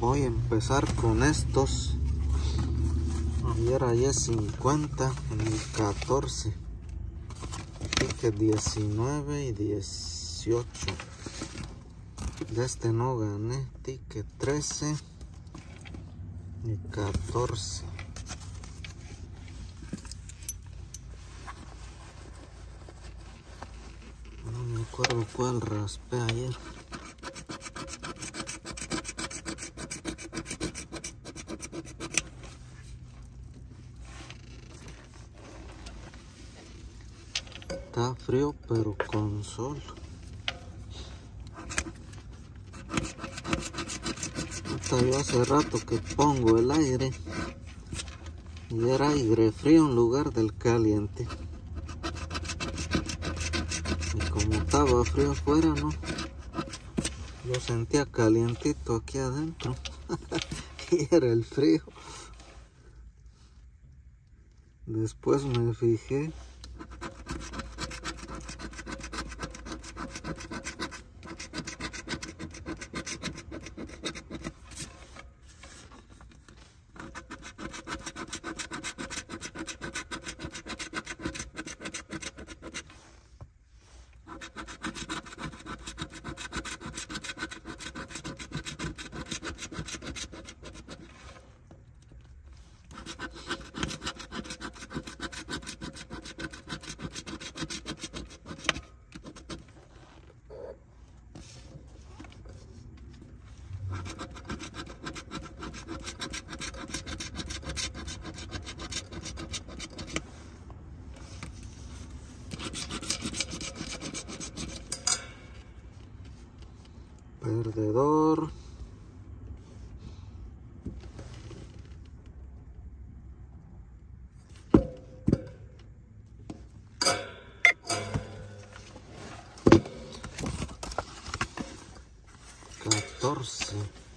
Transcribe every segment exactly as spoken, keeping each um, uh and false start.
Voy a empezar con estos. Ayer hallé cincuenta en el catorce. Ticket diecinueve y dieciocho. De este no gané. Ticket trece y catorce. No me acuerdo cuál raspé ayer. Está frío pero con sol. Hasta yo hace rato que pongo el aire y era aire frío en lugar del caliente. Y como estaba frío afuera, no, yo sentía calientito aquí adentro. Y era el frío. Después me fijé. Perdedor. catorce.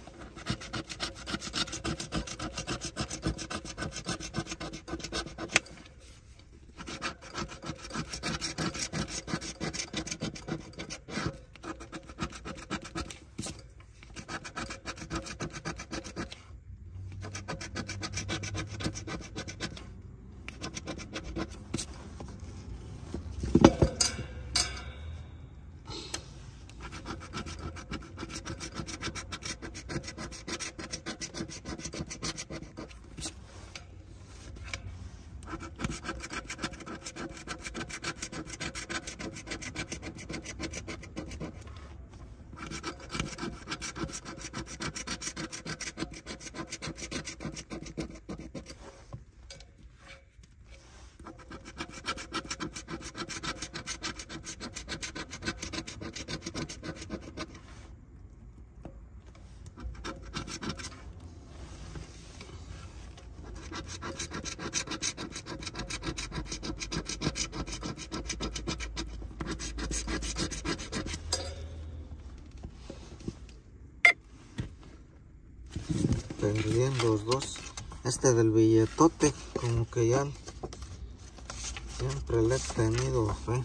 Perdí en los dos. Este del billetote, como que ya siempre le he tenido fe.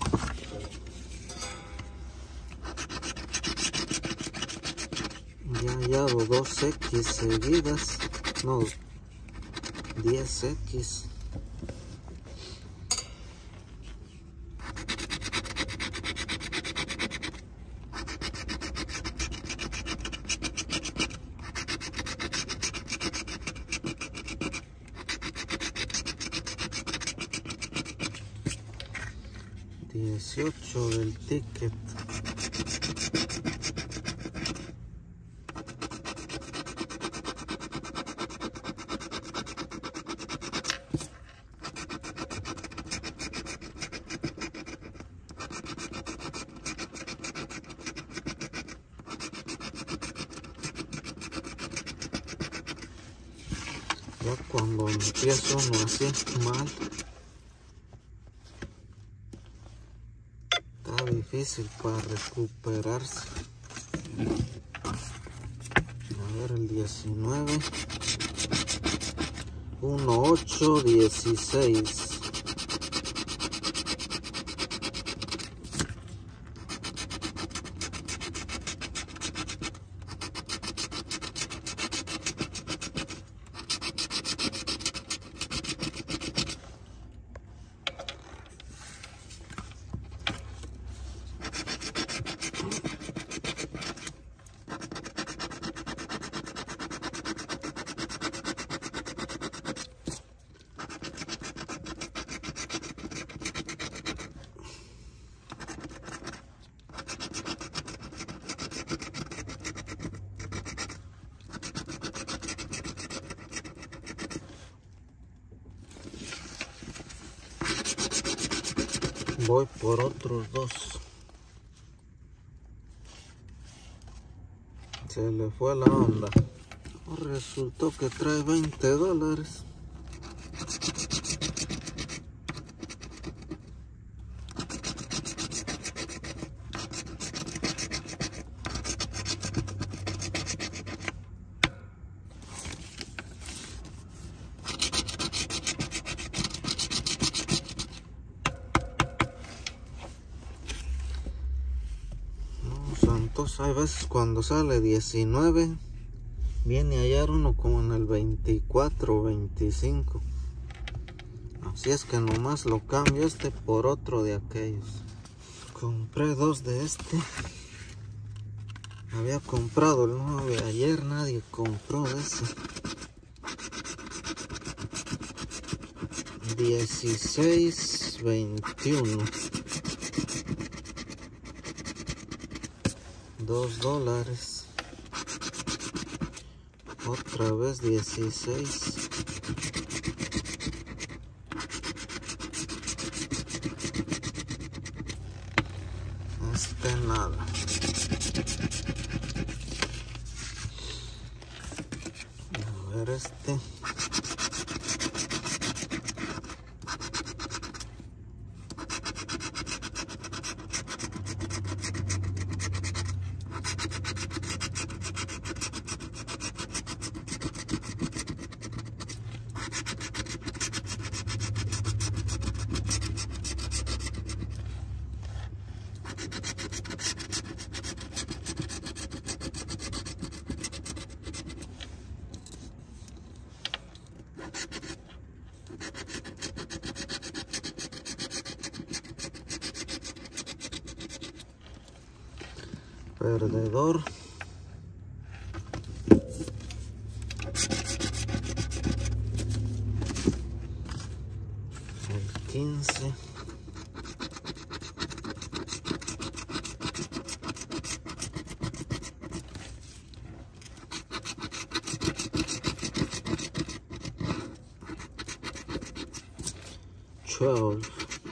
Ya he hallado dos X seguidas. No, diez X. dieciocho del ticket. Ya cuando empieza uno así mal, está difícil para recuperarse. A ver el diecinueve. uno, ocho, dieciséis. Voy por otros dos. Se le fue la onda. Resultó que trae veinte dólares. Entonces hay veces cuando sale diecinueve viene a hallar uno como en el veinticuatro o veinticinco. Así es que nomás lo cambio este por otro de aquellos. Compré dos de este. Había comprado el nueve ayer, nadie compró ese. dieciséis veintiuno. dos dólares. Otra vez dieciséis. Este nada. A ver este. Perdedor. El quince. twelve.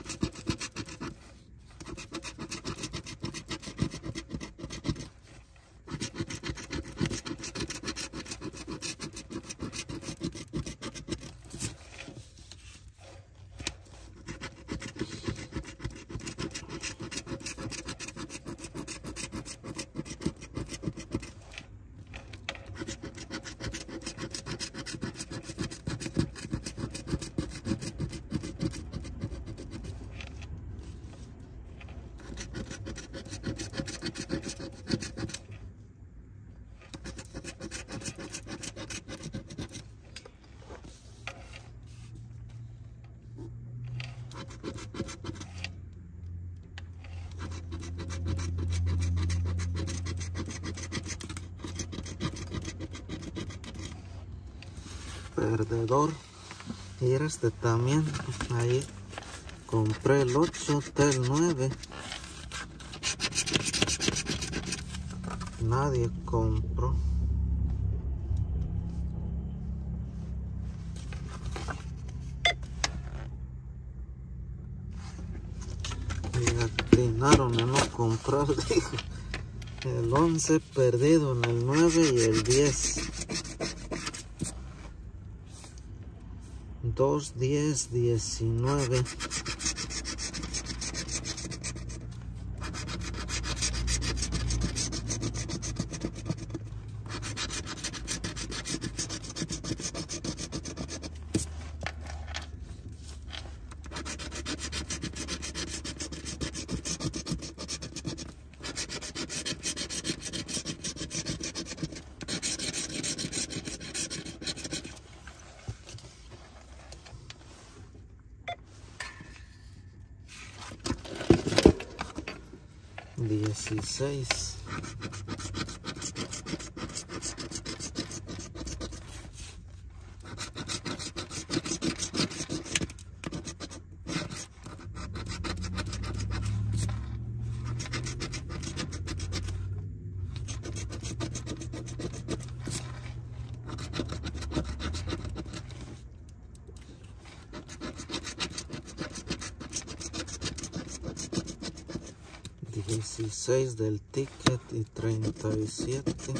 Perdedor. Y este también. Ahí compré el ocho, el nueve. Nadie compró. Y atinaron a no comprar, dijo. El once perdido en el nueve y el diez. dos, diez, diecinueve. dieciséis. dieciséis del ticket y treinta y siete.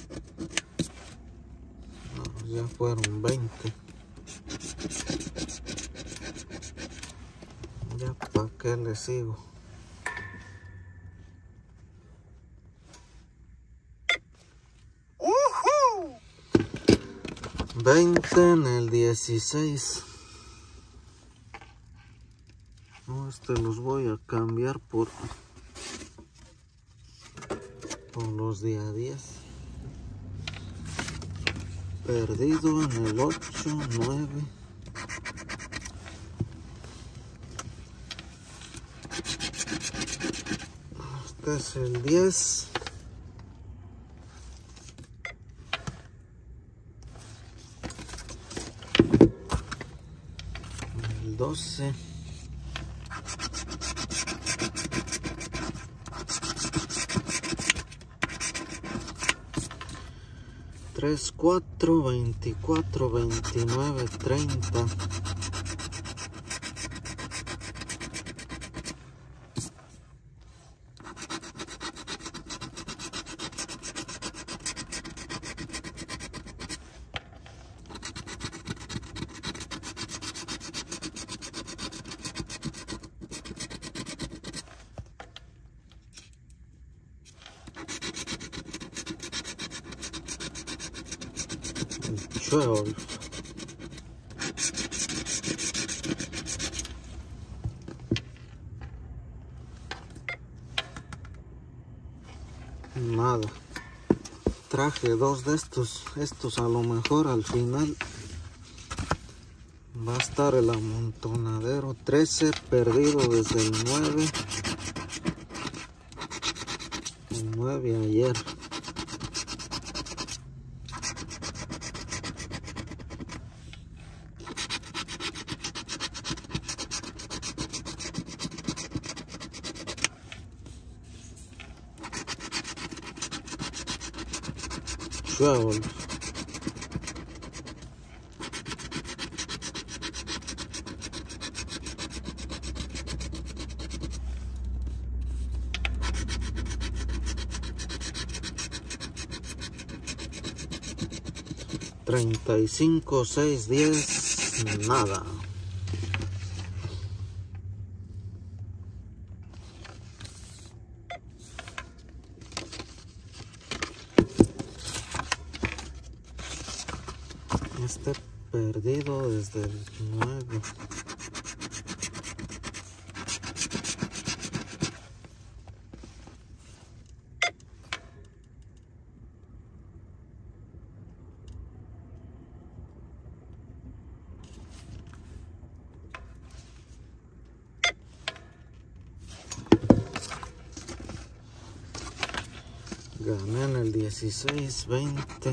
No, ya fueron veinte. Ya para qué le sigo. veinte en el dieciséis. No, este los voy a cambiar por, por los día diez. Perdido en el ocho, nueve. Este es el diez. El doce. tres, cuatro, veinticuatro, veintinueve, treinta. twelve. Nada. Traje dos de estos. Estos a lo mejor al final va a estar el amontonadero. trece perdido desde el nueve. El nueve ayer. twelve. treinta y cinco, seis, diez, nada. Este perdido desde el nueve. Gané en el dieciséis, veinte.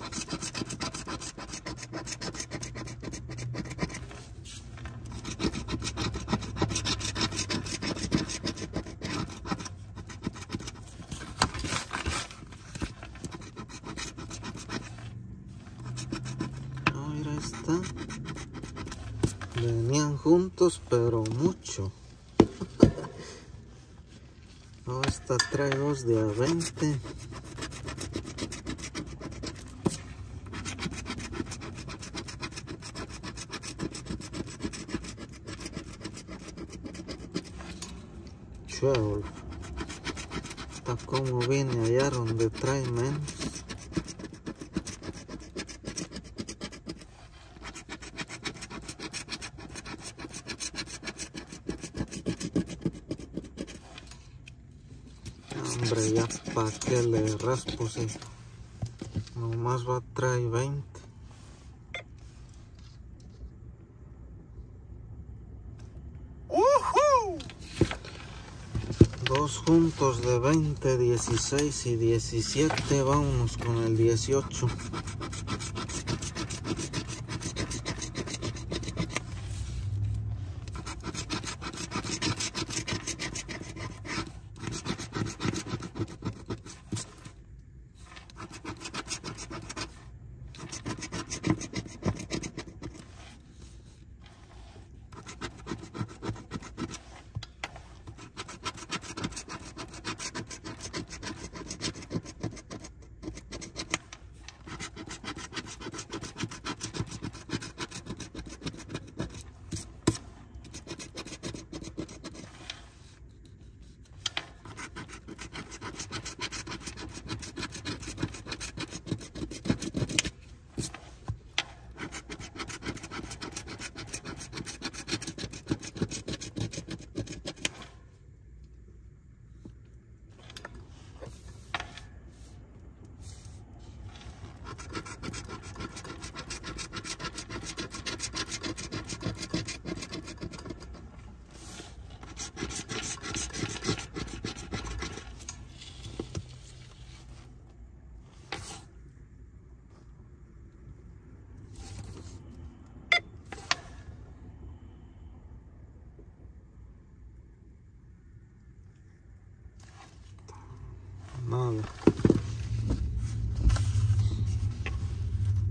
Mira, está. Venían juntos, pero mucho. Oh, esta trae dos de a veinte. twelve. Está como viene allá donde trae menos. Hombre, ya para que le raspo si nomás va a traer veinte. Dos juntos de veinte, dieciséis y diecisiete. Vámonos con el dieciocho.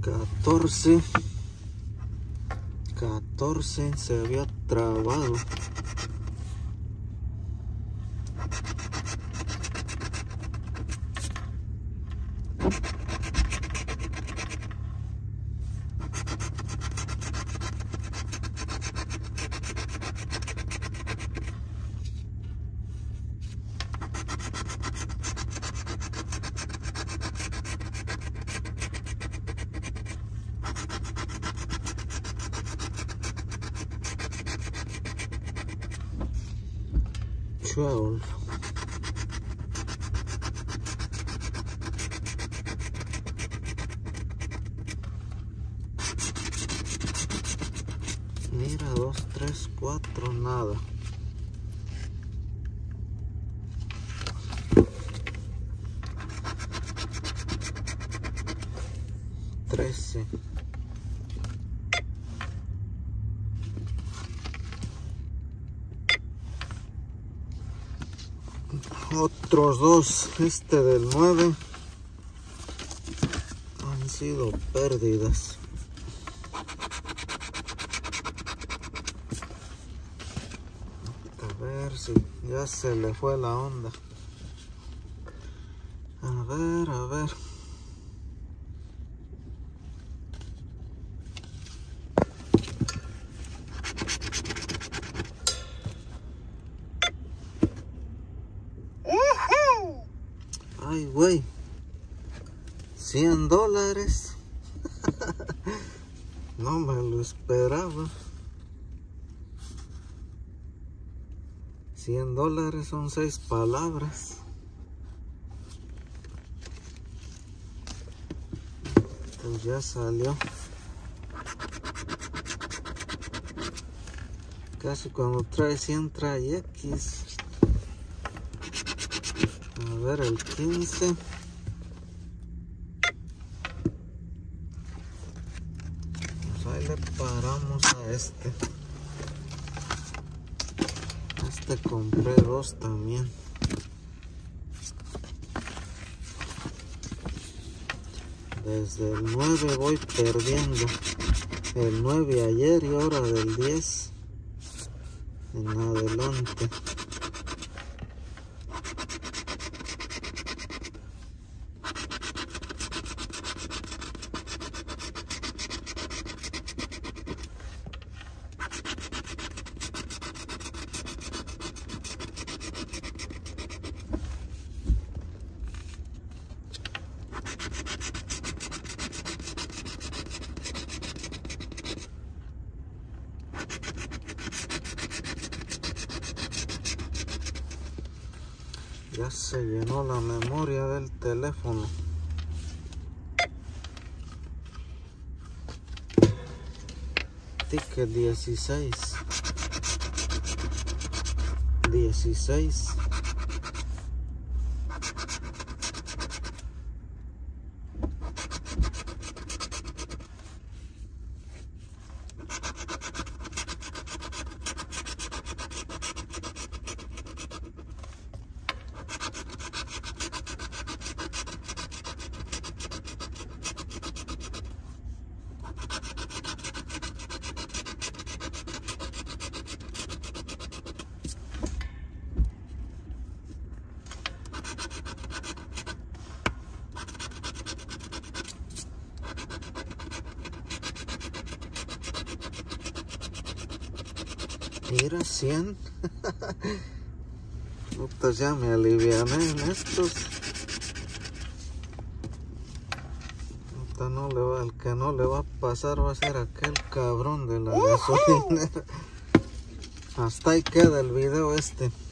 catorce. catorce se había trabado. twelve. Mira, dos, tres, cuatro, nada. trece. Otros dos, este del nueve, han sido pérdidas. A ver si ya se le fue la onda. A ver, a ver. Ay, güey, cien dólares. No me lo esperaba. cien dólares son seis palabras. Pues ya salió. Casi cuando trae cien trae X. A ver, el quince. Pues ahí le paramos a este. Este compré dos también. Desde el nueve voy perdiendo. El nueve ayer y ahora del diez en adelante. Ya se llenó la memoria del teléfono. Ticket dieciséis. dieciséis. Mira, cien. Puta, ya me aliviané en estos. Puta, no le va, el que no le va a pasar va a ser aquel cabrón de la gasolinera. Hasta ahí queda el video este.